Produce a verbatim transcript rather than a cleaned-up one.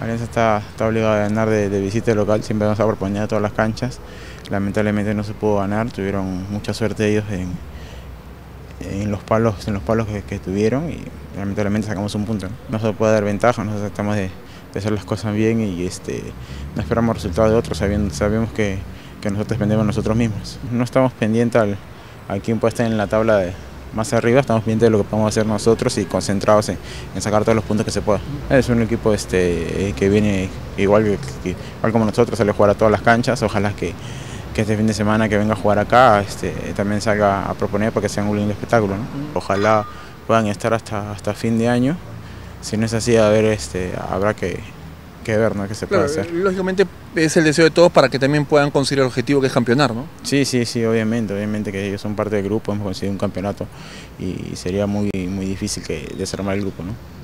Alianza está, está obligado a ganar de, de visita local, siempre vamos a proponer a todas las canchas. Lamentablemente no se pudo ganar, tuvieron mucha suerte ellos en, en los palos, en los palos que, que tuvieron y lamentablemente sacamos un punto. No, no se puede dar ventaja, nosotros tratamos de, de hacer las cosas bien y este, no esperamos resultados de otros, sabiendo, sabemos que, que nosotros dependemos de nosotros mismos. No estamos pendientes al, a quién puede estar en la tabla de más arriba, estamos pendientes de lo que podemos hacer nosotros y concentrados en, en sacar todos los puntos que se pueda. Es un equipo este, que viene igual, que, igual como nosotros, sale a jugar a todas las canchas, ojalá que, que este fin de semana que venga a jugar acá este, también salga a proponer para que sea un lindo espectáculo, ¿no? Ojalá puedan estar hasta, hasta fin de año, si no es así, a ver, este, habrá que, que ver, ¿no?, qué se claro, puede hacer. Lógicamente es el deseo de todos para que también puedan conseguir el objetivo que es campeonar, ¿no? Sí, sí, sí, obviamente, obviamente que ellos son parte del grupo, hemos conseguido un campeonato y sería muy, muy difícil que desarmar el grupo, ¿no?